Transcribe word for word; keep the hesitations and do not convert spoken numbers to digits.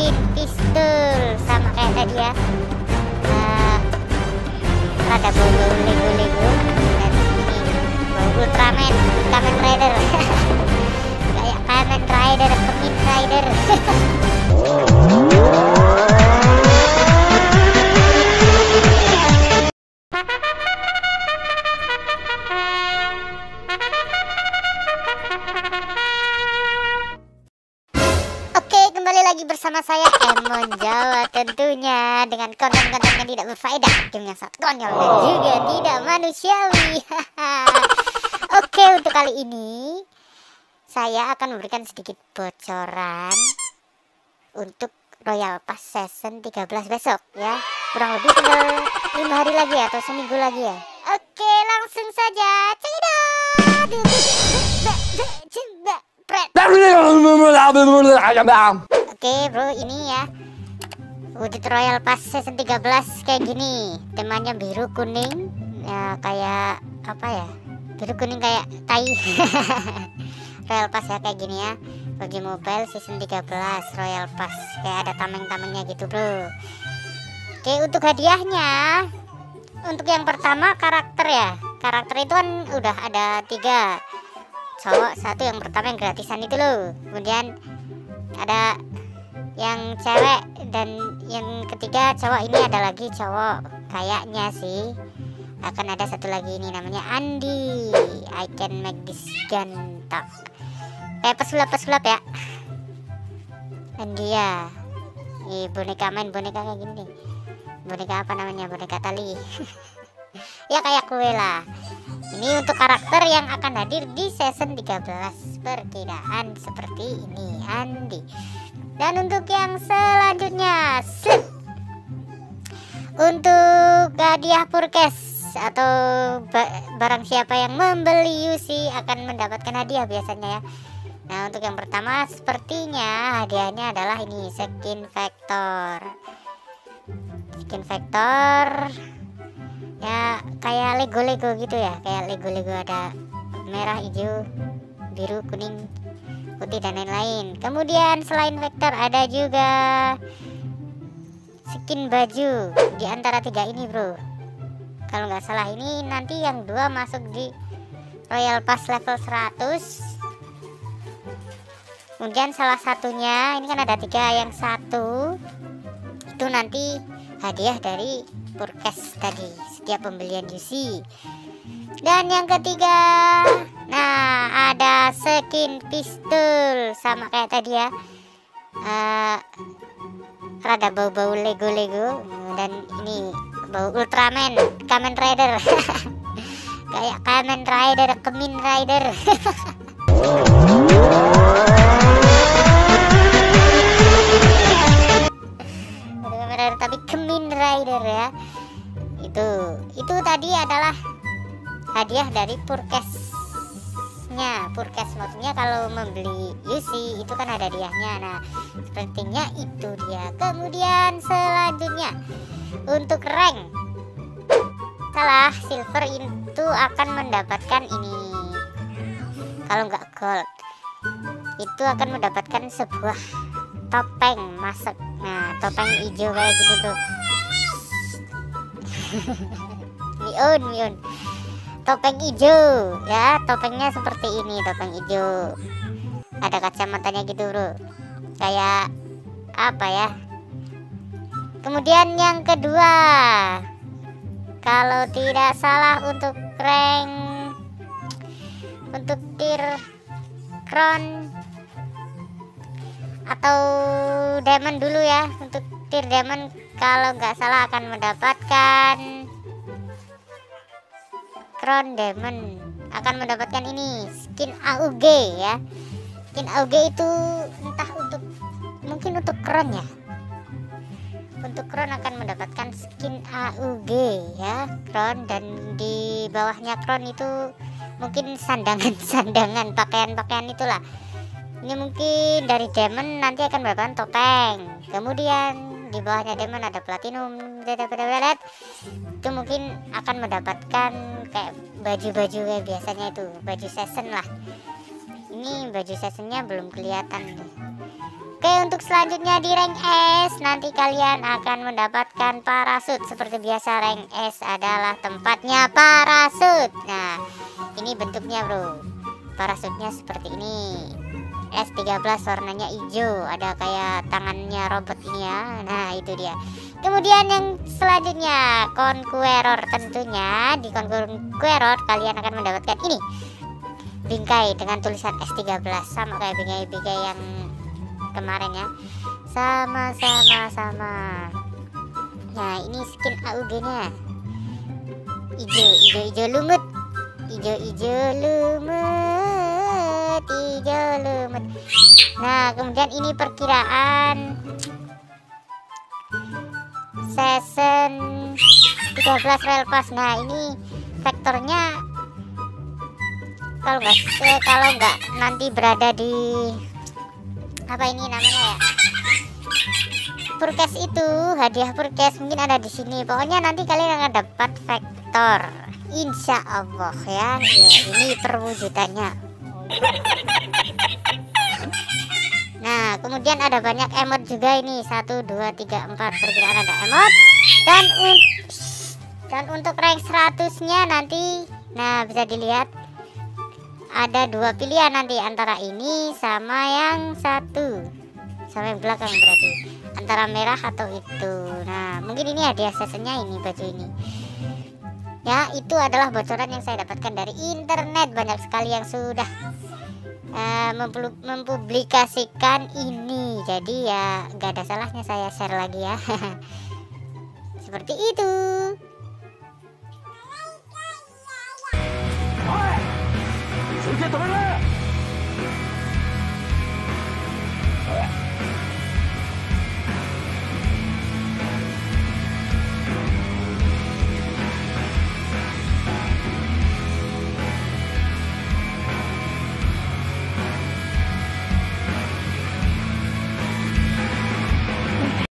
skin pistol sama kayak tadi ya. Uh, ada bau-bau Lego-Lego dan ini bau Ultraman, Kamen Rider. Kayak Kamen Rider, Kamen Rider. Lagi bersama saya Emon Jawa, tentunya dengan konten-konten yang tidak berfaedah, game yang sangat konyol dan juga tidak manusiawi. Oke, untuk kali ini saya akan memberikan sedikit bocoran untuk Royal Pass Season tiga belas besok ya. Kurang lebih tinggal lima hari lagi atau seminggu lagi ya. Oke, langsung saja. Oke bro, ini ya wujud Royal Pass Season tiga belas kayak gini. Temanya biru kuning ya, kayak apa ya, biru kuning kayak tai. Royal Pass ya kayak gini ya. Bagi mobile Season tiga belas Royal Pass, kayak ada tameng-tamengnya gitu bro. Oke, untuk hadiahnya, untuk yang pertama karakter ya. Karakter itu kan udah ada tiga, cowok satu, yang pertama yang gratisan itu loh. Kemudian ada yang cewek dan yang ketiga cowok. Ini ada lagi cowok kayaknya sih. Akan ada satu lagi, ini namanya Andy. I can make this gun talk. Kayak pesulap-pesulap ya. Andy ya. Ini boneka, main boneka kayak gini nih. Boneka apa namanya? Boneka tali. Ya kayak kue lah. Ini untuk karakter yang akan hadir di season tiga belas. Perkiraan seperti ini, Andy. Dan untuk yang selanjutnya, slip. Untuk hadiah purkes atau barang siapa yang membeli U C akan mendapatkan hadiah biasanya ya. Nah, untuk yang pertama sepertinya hadiahnya adalah ini, skin vector. Skin vector ya kayak Lego-Lego gitu ya, kayak Lego-Lego, ada merah, hijau, biru, kuning, putih dan lain-lain. Kemudian selain vektor ada juga skin baju di antara tiga ini bro. Kalau nggak salah ini nanti yang dua masuk di Royal Pass level seratus. Kemudian salah satunya, ini kan ada tiga, yang satu itu nanti hadiah dari purkes tadi setiap pembelian U C. Dan yang ketiga, nah ada skin pistol sama kayak tadi ya. Uh, rada bau-bau Lego-Lego dan ini bau Ultraman, Kamen Rider. Kayak Kamen Rider, Kamen Rider. Kamen Rider tapi Kamen Rider ya. Itu itu tadi adalah hadiah dari purkesnya. Purkes maksudnya kalau membeli U C itu kan ada hadiahnya. Nah, sepertinya itu dia. Kemudian selanjutnya untuk rank, salah silver itu akan mendapatkan ini. Kalau nggak gold itu akan mendapatkan sebuah topeng masuk. Nah, topeng hijau kayak gini bro. Miun, miun. Topeng hijau ya, topengnya seperti ini, topeng hijau. Ada kacamatanya gitu bro, kayak apa ya. Kemudian yang kedua, kalau tidak salah untuk rank, untuk tier crown atau diamond dulu ya. Untuk tier diamond kalau nggak salah akan mendapatkan crown diamond, akan mendapatkan ini skin A U G ya. Skin A U G itu entah untuk, mungkin untuk crown ya. Untuk crown akan mendapatkan skin A U G ya, crown, dan di bawahnya crown itu mungkin sandangan-sandangan, pakaian-pakaian itulah. Ini mungkin dari diamond nanti akan mendapatkan topeng. Kemudian di bawahnya diamond ada platinum, itu mungkin akan mendapatkan kayak baju-baju kayak biasanya itu, baju season lah. Ini baju seasonnya belum kelihatan. Oke, untuk selanjutnya di rank S, nanti kalian akan mendapatkan parasut. Seperti biasa, rank S adalah tempatnya parasut. Nah, ini bentuknya bro, parasutnya seperti ini. S tiga belas warnanya hijau, ada kayak tangannya robot ini ya. Nah itu dia. Kemudian yang selanjutnya Conqueror, tentunya di Conqueror kalian akan mendapatkan ini, bingkai dengan tulisan S tiga belas, sama kayak bingkai-bingkai yang kemarin ya. Sama sama sama. Nah ini skin A U G nya hijau hijau hijau lumut, hijau hijau lumut, hijau lumut. Nah kemudian ini perkiraan season tiga belas Royal Pass. Nah ini vektornya kalau nggak eh, kalau nggak nanti berada di apa ini namanya ya, Purkes itu, hadiah Purkes mungkin ada di sini. Pokoknya nanti kalian akan dapat vektor, insya Allah ya. Ya ini perwujudannya. Nah kemudian ada banyak emot juga ini, satu dua tiga empat, perkiraan ada emot. Dan un dan untuk rank seratusnya nanti, nah bisa dilihat ada dua pilihan nanti, antara ini sama yang satu, sama yang belakang, berarti antara merah atau itu. Nah mungkin ini hadiah seasonnya ini, baju ini ya. Itu adalah bocoran yang saya dapatkan dari internet. Banyak sekali yang sudah uh, mempublikasikan ini, jadi ya nggak ada salahnya saya share lagi ya. Seperti itu.